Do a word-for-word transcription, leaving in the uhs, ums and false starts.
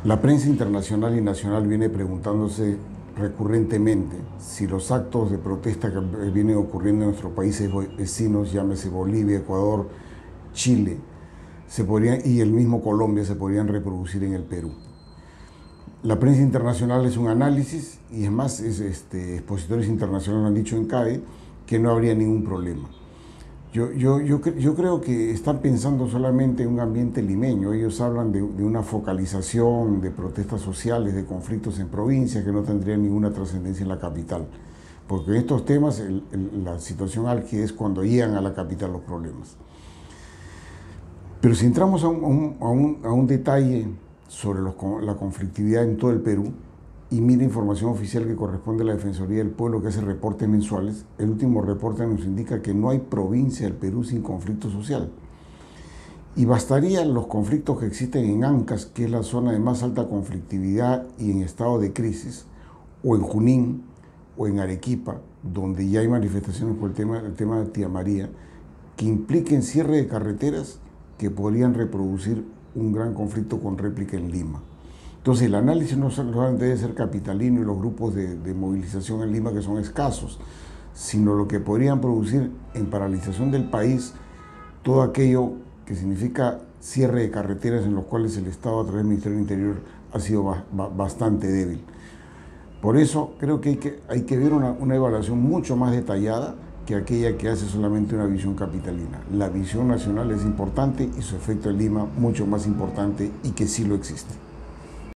La prensa internacional y nacional viene preguntándose recurrentemente si los actos de protesta que vienen ocurriendo en nuestros países vecinos, llámese Bolivia, Ecuador, Chile, se podrían, y el mismo Colombia, se podrían reproducir en el Perú. La prensa internacional es un análisis y es más, es, este, expositores internacionales han dicho en CADE que no habría ningún problema. Yo, yo, yo, yo creo que están pensando solamente en un ambiente limeño. Ellos hablan de, de una focalización de protestas sociales, de conflictos en provincias que no tendrían ninguna trascendencia en la capital. Porque en estos temas el, el, la situación álgida es cuando llegan a la capital los problemas. Pero si entramos a un, a un, a un detalle sobre los, la conflictividad en todo el Perú, y mira información oficial que corresponde a la Defensoría del Pueblo, que hace reportes mensuales, el último reporte nos indica que no hay provincia del Perú sin conflicto social. Y bastarían los conflictos que existen en Ancash, que es la zona de más alta conflictividad y en estado de crisis, o en Junín, o en Arequipa, donde ya hay manifestaciones por el tema, el tema de Tía María, que impliquen cierre de carreteras que podrían reproducir un gran conflicto con réplica en Lima. Entonces el análisis no solamente debe ser capitalino y los grupos de, de movilización en Lima que son escasos, sino lo que podrían producir en paralización del país todo aquello que significa cierre de carreteras en los cuales el Estado a través del Ministerio del Interior ha sido ba ba bastante débil. Por eso creo que hay que, hay que ver una, una evaluación mucho más detallada que aquella que hace solamente una visión capitalina. La visión nacional es importante y su efecto en Lima mucho más importante y que sí lo existe.